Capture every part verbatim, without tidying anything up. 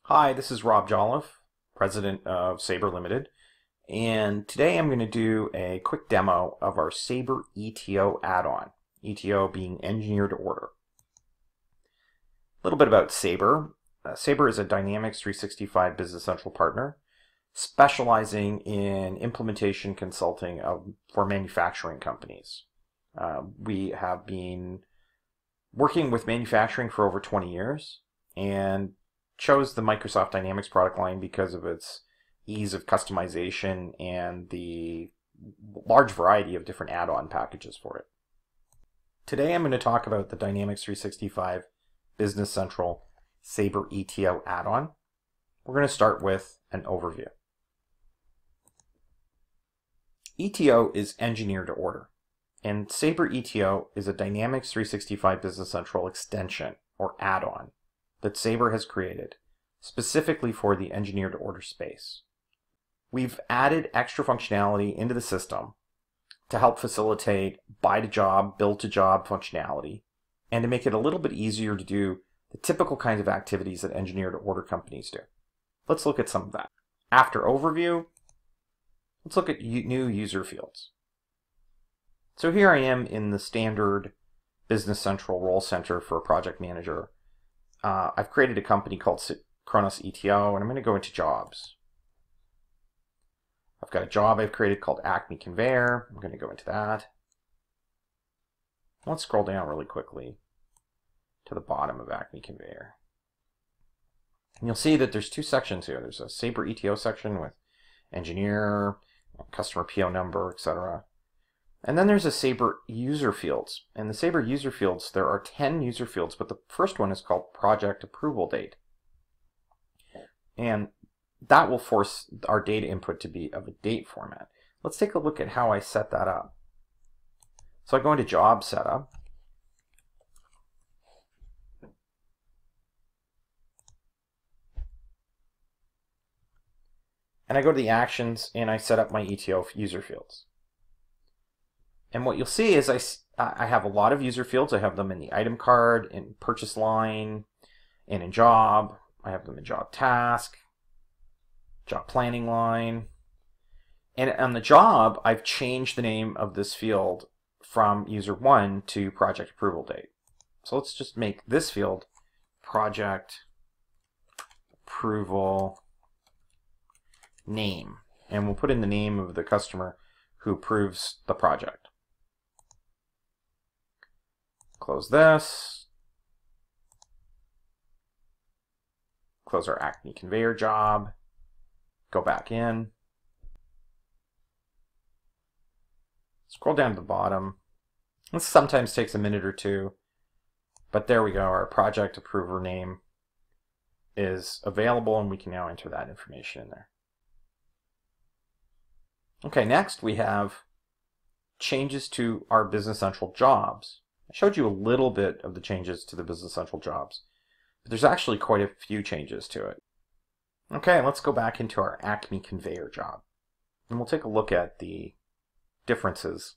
Hi, this is Rob Jolliffe, President of Sabre Limited, and today I'm going to do a quick demo of our Sabre E T O add-on, E T O being Engineer to Order. A little bit about Sabre. Uh, Sabre is a Dynamics three sixty-five Business Central partner specializing in implementation consulting of, for manufacturing companies. Uh, we have been working with manufacturing for over twenty years, and chose the Microsoft Dynamics product line because of its ease of customization and the large variety of different add-on packages for it. Today I'm going to talk about the Dynamics three sixty-five Business Central Sabre E T O add-on. We're going to start with an overview. E T O is Engineer to Order, and Sabre E T O is a Dynamics three sixty-five Business Central extension or add-on that Sabre has created specifically for the Engineer to Order space. We've added extra functionality into the system to help facilitate buy-to-job, build-to-job functionality, and to make it a little bit easier to do the typical kinds of activities that Engineer to Order companies do. Let's look at some of that. After overview, let's look at new user fields. So here I am in the standard Business Central role center for a project manager. Uh, I've created a company called Kronos E T O, and I'm going to go into jobs. I've got a job I've created called Acme Conveyor. I'm going to go into that. Let's scroll down really quickly to the bottom of Acme Conveyor. And you'll see that there's two sections here. There's a Sabre E T O section with engineer, customer P O number, et cetera. And then there's a Sabre user fields. In the Sabre user fields, there are ten user fields, but the first one is called project approval date. And that will force our data input to be of a date format. Let's take a look at how I set that up. So I go into job setup. And I go to the actions and I set up my E T O user fields. And what you'll see is I, I have a lot of user fields. I have them in the item card, in purchase line, and in job. I have them in job task, job planning line. And on the job, I've changed the name of this field from user one to project approval date. So let's just make this field project approval name. And we'll put in the name of the customer who approves the project. Close this. Close our Acme Conveyor job. Go back in. Scroll down to the bottom. This sometimes takes a minute or two, but there we go. Our project approver name is available, and we can now enter that information in there. Okay, next we have changes to our Business Central jobs. I showed you a little bit of the changes to the Business Central jobs, but there's actually quite a few changes to it. Okay, let's go back into our Acme Conveyor job, and we'll take a look at the differences.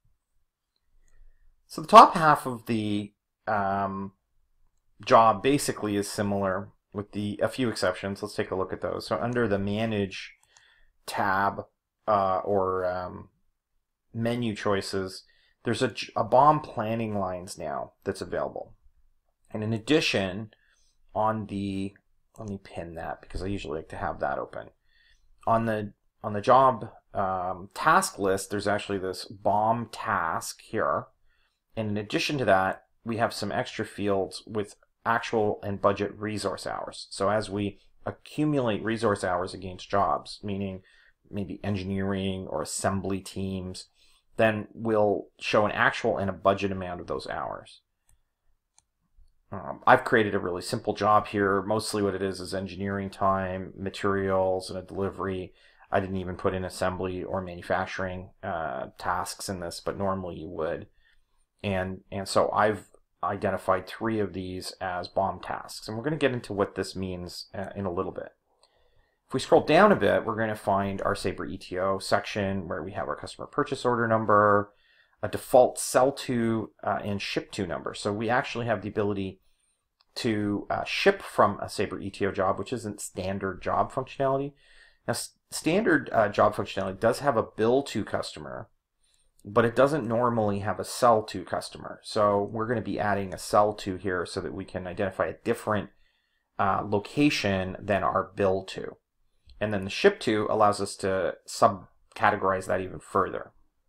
So the top half of the um, job basically is similar with the a few exceptions. Let's take a look at those. So under the Manage tab uh, or um, menu choices, there's a, a B O M Planning Lines now that's available. And in addition, on the, let me pin that because I usually like to have that open. On the on the job um, task list, there's actually this B O M task here. And in addition to that, we have some extra fields with actual and budget resource hours. So as we accumulate resource hours against jobs, meaning maybe engineering or assembly teams, then we'll show an actual and a budget amount of those hours. Um, I've created a really simple job here. Mostly what it is is engineering time, materials, and a delivery. I didn't even put in assembly or manufacturing uh, tasks in this, but normally you would. And, and so I've identified three of these as B O M tasks. And we're going to get into what this means uh, in a little bit. If we scroll down a bit, we're going to find our Sabre E T O section where we have our customer purchase order number, a default sell to uh, and ship to number. So we actually have the ability to uh, ship from a Sabre E T O job, which isn't standard job functionality. Now, standard uh, job functionality does have a bill to customer, but it doesn't normally have a sell to customer. So we're going to be adding a sell to here so that we can identify a different uh, location than our bill to. And then the ship to allows us to subcategorize that even further.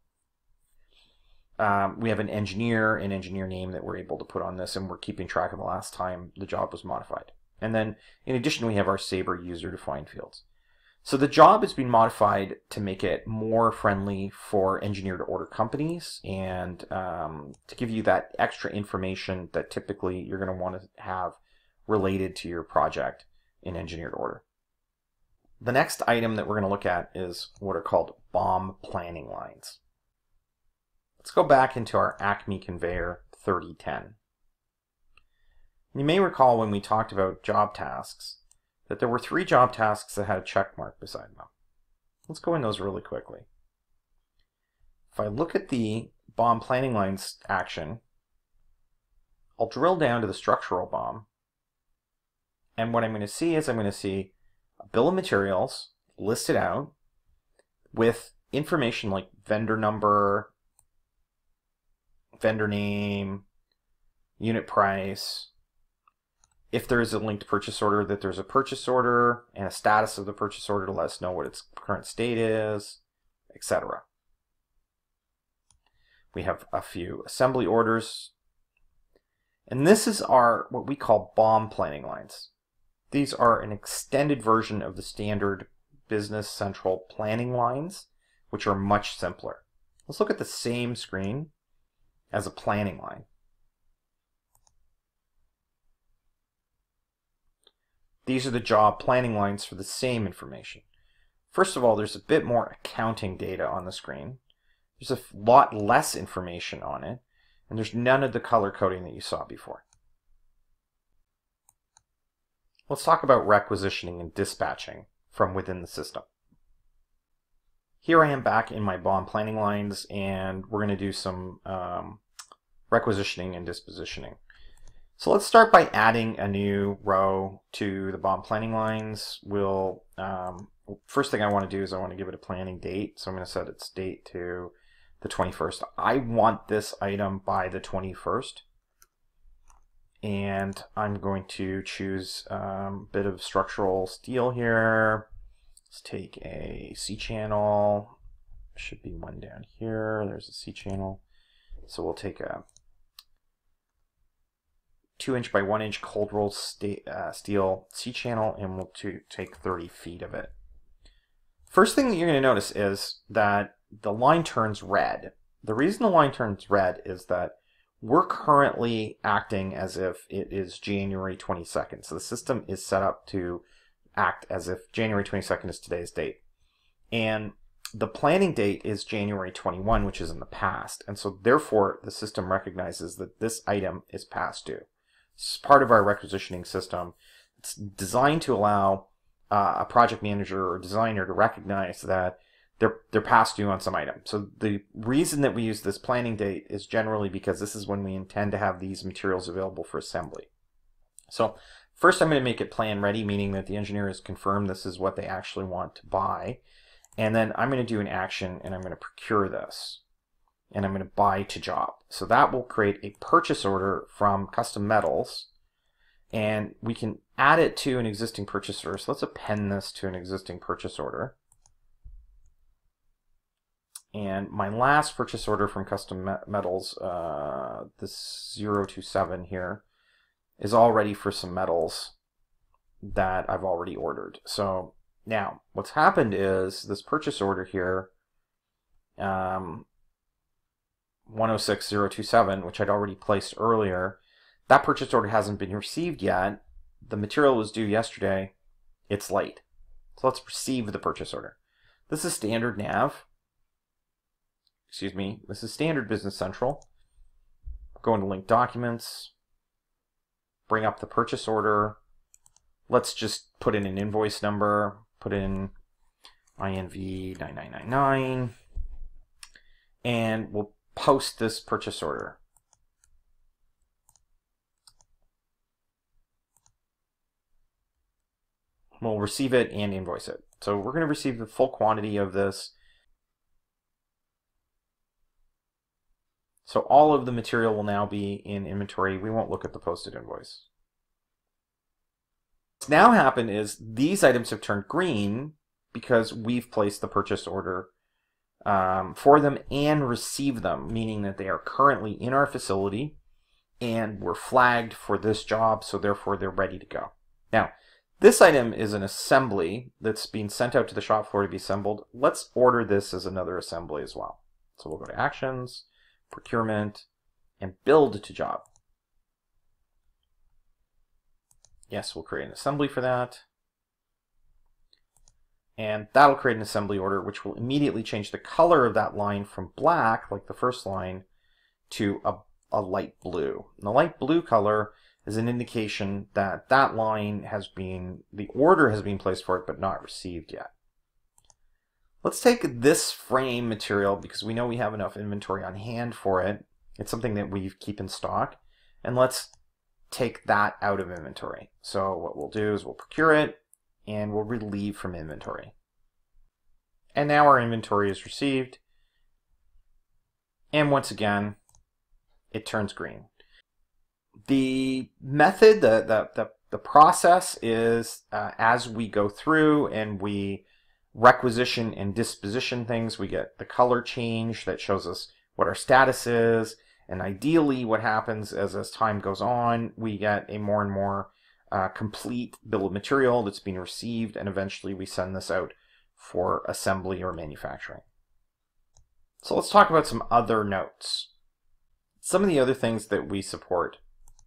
Um, we have an engineer, an engineer name that we're able to put on this, and we're keeping track of the last time the job was modified. And then in addition, we have our Sabre user-defined fields. So the job has been modified to make it more friendly for engineer-to-order companies and um, to give you that extra information that typically you're going to want to have related to your project in engineer-to-order. The next item that we're going to look at is what are called B O M Planning Lines. Let's go back into our Acme Conveyor thirty ten. You may recall when we talked about job tasks that there were three job tasks that had a check mark beside them. Let's go in those really quickly. If I look at the B O M Planning Lines action, I'll drill down to the structural B O M, and what I'm going to see is I'm going to see a bill of materials listed out with information like vendor number, vendor name, unit price. If there is a linked purchase order, that there's a purchase order and a status of the purchase order to let us know what its current state is, et cetera. We have a few assembly orders. And this is our, what we call B O M planning lines. These are an extended version of the standard Business Central planning lines, which are much simpler. Let's look at the same screen as a planning line. These are the job planning lines for the same information. First of all, there's a bit more accounting data on the screen. There's a lot less information on it, and there's none of the color coding that you saw before. Let's talk about requisitioning and dispatching from within the system. Here I am back in my B O M planning lines, and we're going to do some um, requisitioning and dispositioning. So let's start by adding a new row to the B O M planning lines. We'll um, first thing I want to do is I want to give it a planning date. So I'm going to set its date to the twenty-first. I want this item by the twenty-first. And I'm going to choose um, a bit of structural steel here. Let's take a C channel. Should be one down here. There's a C channel. So we'll take a two inch by one inch cold rolled st uh, steel C channel, and we'll to take thirty feet of it. First thing that you're going to notice is that the line turns red. The reason the line turns red is that we're currently acting as if it is January twenty-second. So the system is set up to act as if January twenty-second is today's date. And the planning date is January twenty-first, which is in the past. And so therefore the system recognizes that this item is past due. It's part of our requisitioning system. It's designed to allow uh, a project manager or designer to recognize that they're, they're past due on some item. So the reason that we use this planning date is generally because this is when we intend to have these materials available for assembly. So first I'm going to make it plan ready, meaning that the engineer has confirmed this is what they actually want to buy. And then I'm going to do an action, and I'm going to procure this. And I'm going to buy to job. So that will create a purchase order from Custom Metals, and we can add it to an existing purchase order. So let's append this to an existing purchase order. And my last purchase order from Custom Metals, uh, this zero two seven here, is already for some metals that I've already ordered. So now what's happened is this purchase order here, um, one oh six zero two seven, which I'd already placed earlier, that purchase order hasn't been received yet. The material was due yesterday. It's late. So let's receive the purchase order. This is standard nav. Excuse me. This is standard Business Central. Go into link documents. Bring up the purchase order. Let's just put in an invoice number. Put in I N V nine nine nine nine. And we'll post this purchase order. We'll receive it and invoice it. So we're going to receive the full quantity of this. So all of the material will now be in inventory. We won't look at the posted invoice. What's now happened is these items have turned green because we've placed the purchase order um, for them and received them, meaning that they are currently in our facility and were flagged for this job, so therefore they're ready to go. Now, this item is an assembly that's being sent out to the shop floor to be assembled. Let's order this as another assembly as well. So we'll go to Actions, Procurement, and Build to Job. Yes, we'll create an assembly for that. And that'll create an assembly order, which will immediately change the color of that line from black, like the first line, to a, a light blue. And the light blue color is an indication that that line has been, the order has been placed for it, but not received yet. Let's take this frame material, because we know we have enough inventory on hand for it. It's something that we keep in stock. And let's take that out of inventory. So what we'll do is we'll procure it, and we'll relieve from inventory. And now our inventory is received. And once again, it turns green. The method, the, the, the, the process is uh, as we go through and we requisition and disposition things, we get the color change that shows us what our status is. And ideally what happens is as time goes on, we get a more and more uh, complete bill of material that's being received, and eventually we send this out for assembly or manufacturing. So let's talk about some other notes. Some of the other things that we support.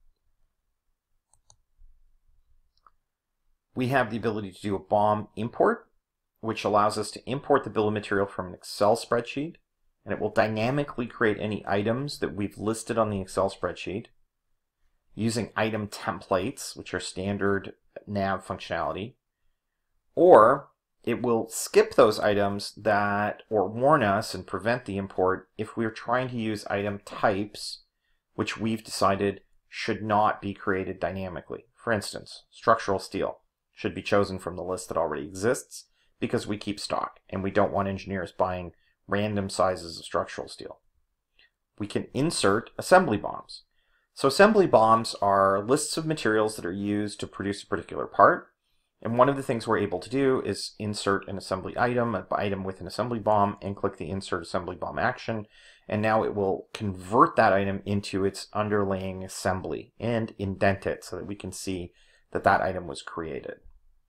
We have the ability to do a B O M import, which allows us to import the bill of material from an Excel spreadsheet, and it will dynamically create any items that we've listed on the Excel spreadsheet using item templates, which are standard nav functionality, or it will skip those items that, or warn us and prevent the import if we're trying to use item types, which we've decided should not be created dynamically. For instance, structural steel should be chosen from the list that already exists because we keep stock and we don't want engineers buying random sizes of structural steel. We can insert assembly bombs. So assembly bombs are lists of materials that are used to produce a particular part. And one of the things we're able to do is insert an assembly item, an item with an assembly bomb, and click the Insert Assembly Bomb action. And now it will convert that item into its underlying assembly and indent it so that we can see that that item was created.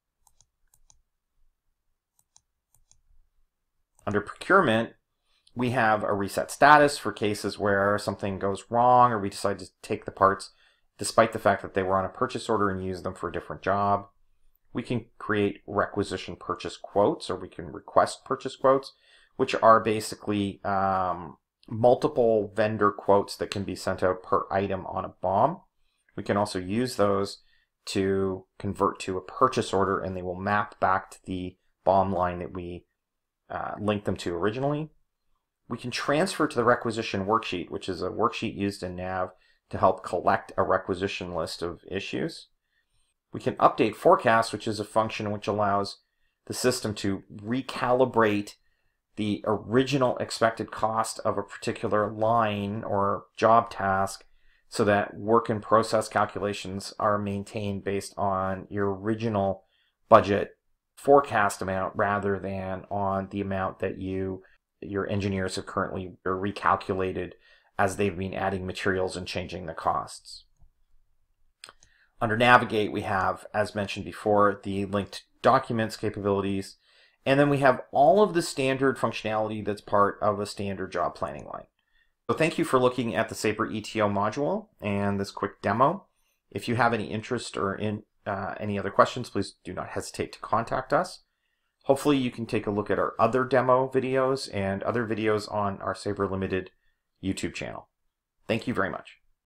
Under procurement, we have a reset status for cases where something goes wrong or we decide to take the parts despite the fact that they were on a purchase order and use them for a different job. We can create requisition purchase quotes, or we can request purchase quotes, which are basically um, multiple vendor quotes that can be sent out per item on a B O M. We can also use those to convert to a purchase order, and they will map back to the B O M line that we uh, linked them to originally. We can transfer to the requisition worksheet, which is a worksheet used in Nav to help collect a requisition list of issues. We can update forecast, which is a function which allows the system to recalibrate the original expected cost of a particular line or job task so that work in process calculations are maintained based on your original budget forecast amount rather than on the amount that you your engineers have currently recalculated as they've been adding materials and changing the costs. Under Navigate, we have, as mentioned before, the linked documents capabilities, and then we have all of the standard functionality that's part of a standard job planning line. So thank you for looking at the Sabre E T O module and this quick demo. If you have any interest or in uh, any other questions, please do not hesitate to contact us. Hopefully you can take a look at our other demo videos and other videos on our Sabre Limited YouTube channel. Thank you very much.